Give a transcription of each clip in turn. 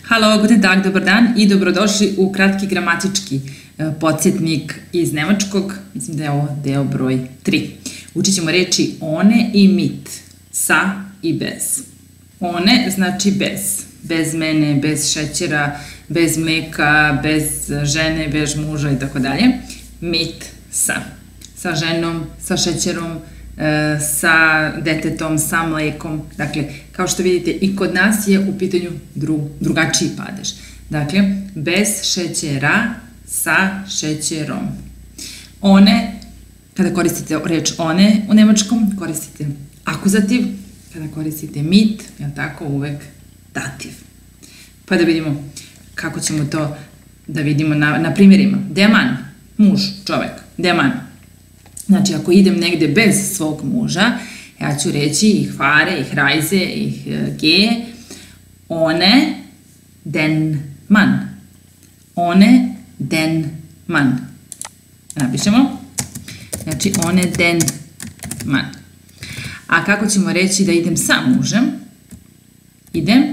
Halo, guten Tag, dobar dan i dobrodošli u kratki gramatički podsjetnik iz nemačkog. Mislim da je ovo deo broj 3. Učit ćemo reči one i mit, sa i bez. One znači bez. Bez mene, bez šećera, bez mleka, bez žene, bez muža i tako dalje. Mit, sa. Sa ženom, sa šećerom, sa detetom, sa mlekom. Dakle, kao što vidite, i kod nas je u pitanju drugačiji padež. Dakle, bez šećera, sa šećerom. One, kada koristite reč one u nemačkom, koristite akuzativ. Kada koristite mit, je tako, uvek dativ. Pa da vidimo kako ćemo to da vidimo na primjerima. Der Mann, muž, čovek, der Mann. Znači, ako idem negde bez svog muža, ja ću reći ich fahre, ich reise, ich gehe, ohne den Mann. Ohne den Mann. Napišemo. Znači, ohne den Mann. A kako ćemo reći da idem sa mužem? Idem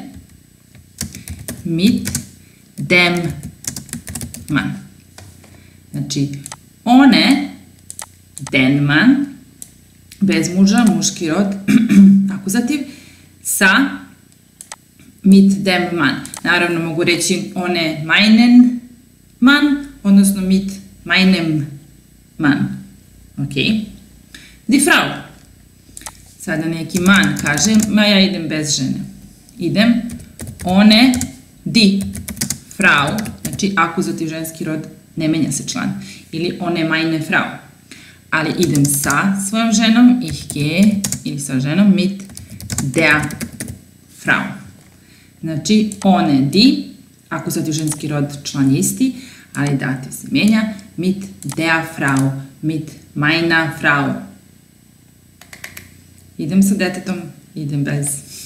mit dem Mann. Znači, ohne den Mann, bez muža, muški rod, akuzativ, sa mit dem Mann. Naravno mogu reći one meinen Mann, odnosno mit meinem Mann. Ok. Die Frau. Sada neki man kaže, ma ja idem bez žene. Idem one die Frau, znači akuzativ ženski rod, ne menja se član. Ili one meine Frau. Ali idem sa svojom ženom, ich gehe, ili sa ženom, mit der Frau. Znači, one, die, akuzativ ženski rod, član je isti, ali dativ se menja, mit der Frau, mit meiner Frau. Idem sa detetom, idem bez.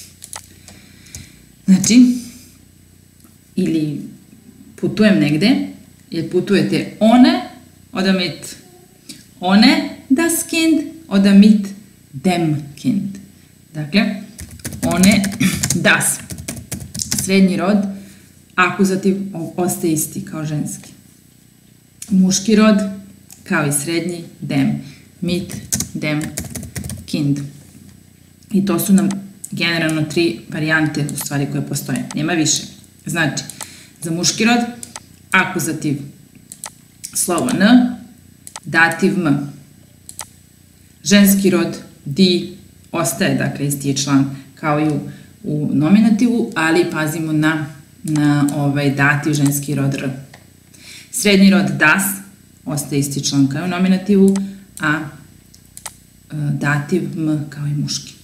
Znači, ili putujem negde, ili putujete one, onda mit ohne das Kind oder mit dem Kind. Dakle, ohne das. Srednji rod, akuzativ, ostaje isti kao ženski. Muški rod, kao i srednji, dem. Mit dem Kind. I to su nam generalno 3 varijante u stvari koje postoje. Nema više. Znači, za muški rod, akuzativ slovo n, dativ m. Ženski rod die ostaje, dakle, isti je član kao i u nominativu, ali pazimo na dativ ženski rod r. Srednji rod das ostaje isti član kao i u nominativu, a dativ m kao i muški.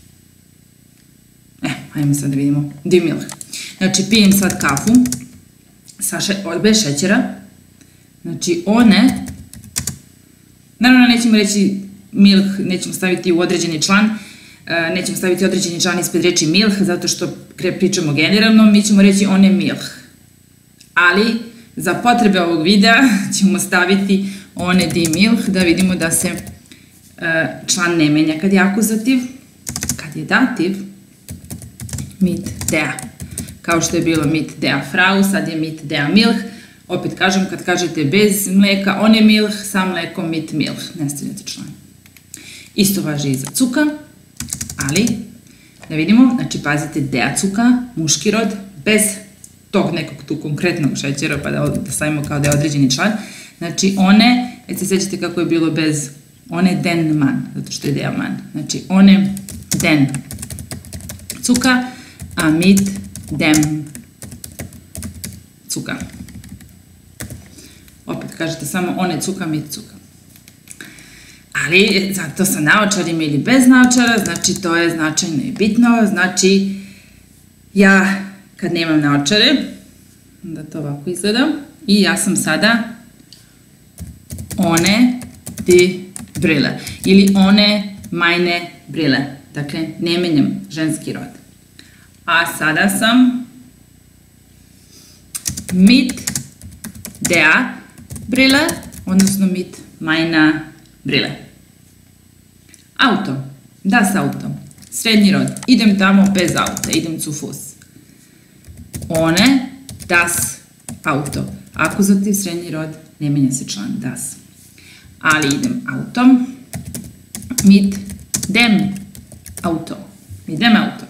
Hajmo sad da vidimo. Die Milch. Znači, pijem sad kafu bez šećera. Znači, one, naravno, nećemo reći milk, nećemo staviti u određeni član, nećemo staviti određeni član ispred reči milk, zato što pričamo generalno, mi ćemo reći one milk. Ali, za potrebe ovog videa ćemo staviti one die Milch, da vidimo da se član ne menja kad je akuzativ, kad je dativ, mit der. Kao što je bilo mit der Frau, sad je mit der Milch. Opet kažem, kad kažete bez mleka, one Milch, sa mlekom mit Milch. Ne stavljate član. Isto važi i za cuka, ali da vidimo, znači pazite der cuka, muški rod, bez tog nekog tu konkretnog šećera, pa da stavimo kao da je određeni član. Znači one, se sećate kako je bilo bez one den Mann, zato što je der Mann. Znači one den cuka, a mit dem cuka. Opet kažete samo one cuka, mit cuka. Ali, zato sa naočarima ili bez naočara, znači to je značajno i bitno. Znači, ja kad nemam naočare, da to ovako izgleda, i ja sam sada one die Brille. Ili one meine Brille. Dakle, ne menjam ženski rod. A sada sam mit der Brille, odnosno mit meiner Brille. Auto. Das Auto. Srednji rod. Idem tamo bez auta. Idem zu Fuß. Ohne das Auto. Akuzativ, srednji rod, ne menja se član das. Ali idem autom. Mit dem Auto. Mit dem Auto.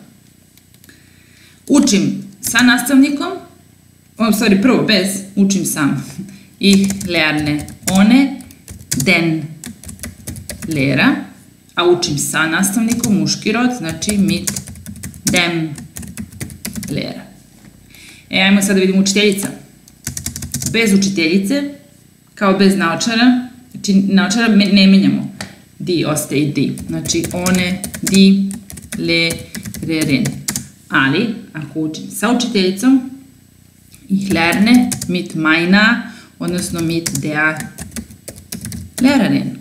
Učim sa nastavnikom, prvo bez, učim sam. Ich lerne ohne den Lehrer, a učim sa nastavnikom, muški rod, znači mit dem Lehrer. Ajmo sad da vidimo učiteljica. Bez učiteljice, kao bez naočara, znači naočara ne menjamo. Die ostaje die. Znači one, die Lehrerin. Ali, ako učim sa učiteljicom, ich lerne mit meiner, odnosno mit der Lehrerin.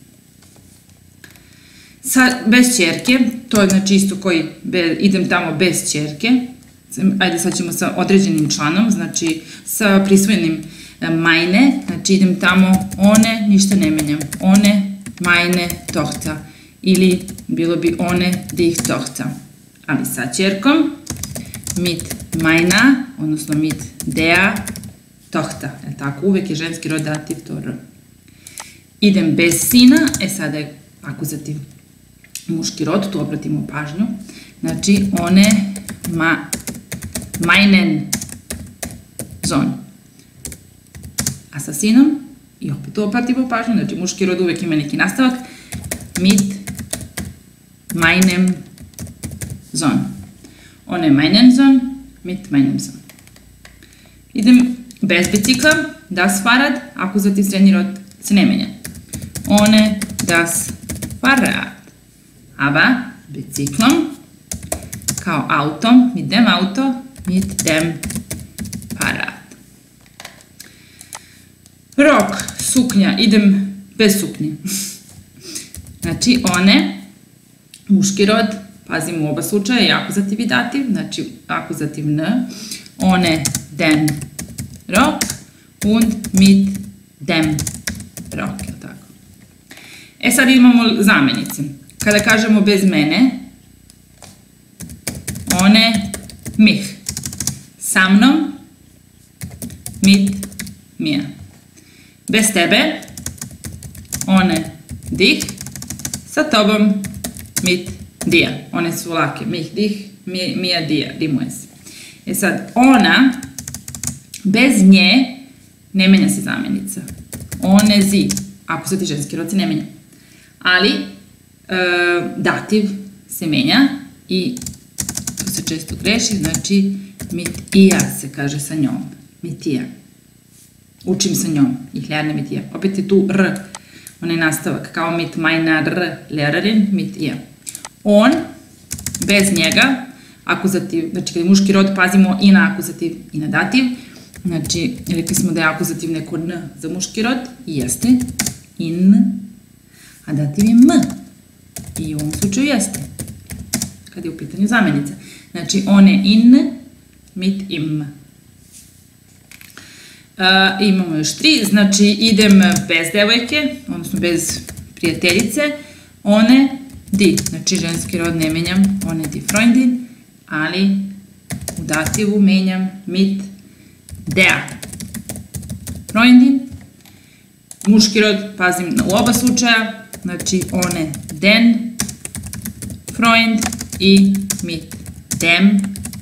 Bez ćerke, to je znači isto koji idem tamo bez ćerke. Ajde sad ćemo sa određenim članom, znači sa prisvojenim meine, znači idem tamo one, ništa ne menjam. One, meine Tochter. Ili bilo bi one, dich Tochter. Ali sa ćerkom, mit meiner, odnosno mit der Tochter. Tako, uvek je ženski rod dativ, to r. Idem bez sina, sada je akuzativ muški rod, tu obratimo pažnju. Znači, one, meinen Sohn. A sa sinom, i opet tu obratimo pažnju, znači muški rod uvek ima neki nastavak, mit meinem Sohn. One meinen Sohn, mit meinem Sohn. Idem bez bicikla, das Fahrrad, akuzativ srednji rod se ne menja. One, das Fahrrad. Aber biciklom, kao autom, mit dem Auto, mit dem Fahrrad. Rok, suknja, idem bez suknje. Znači, one, muški rod, pazimo u oba slučaja, je akuzativ i dativ, znači akuzativ n, one, den Rock und mit dem Rock, je li tako? Sad imamo zamenice. Kada kažemo bez mene, one, mich. Sa mnom, mit mir. Bez tebe, one, dich. Sa tobom, mit dir. One su lake. Mich, dich, mir, dir. Rimuje se. Sad, ona, bez nje, ne menja se zamenica. One, zi. Ako su ti ženski rod se ne menja. Ali, dativ se menja i to se često greši, znači mit ihr se kaže sa njom. Mit ihr. Učim sa njom. Ich lerne mit ihr. Opet je tu r, onaj nastavak, kao mit meiner Lehrerin, mit ihr. On, bez njega, akuzativ, znači kada je muški rod, pazimo i na akuzativ i na dativ. Znači, rekli smo da je akuzativ neko n za muški rod, i jeste, in, a dativ je m. I u ovom slučaju jeste, kada je u pitanju zamenica. Znači, one in, mit im. Imamo još 3, znači idem bez devojke, odnosno bez prijateljice, one, die, znači ženski rod ne menjam, one die Freundin, ali u dativu menjam mit der Freundin. Muški rod pazim u oba slučaja, znači one den Freund i mit dem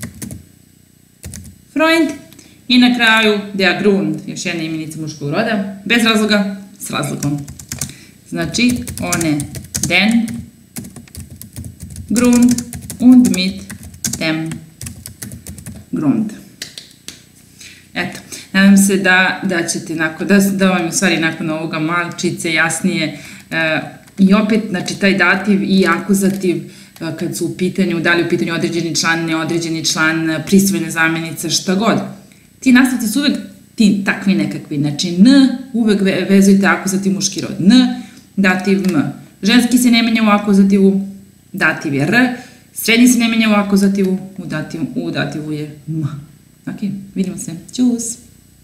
Freund. I na kraju der Grund, još jedna imenica muškog roda, bez razloga, s razlogom. Znači one den Grund und mit dem Grund. Eto, nadam se da ćete, da vam je u stvari nakon ovoga malčice jasnije i opet, znači taj dativ i akuzativ kad su u pitanju, da li u pitanju određeni član, neodređeni član, prisvojna zamenica, šta god. Ti nastavci su uvek ti takvi nekakvi, znači n, uvek vezujte akuzativ muški rod, n, dativ m. Ženski se ne menja u akuzativu, dativ je r, srednji se ne menja u akuzativu, u dativu je m. Ok, vidimo se. Ćus!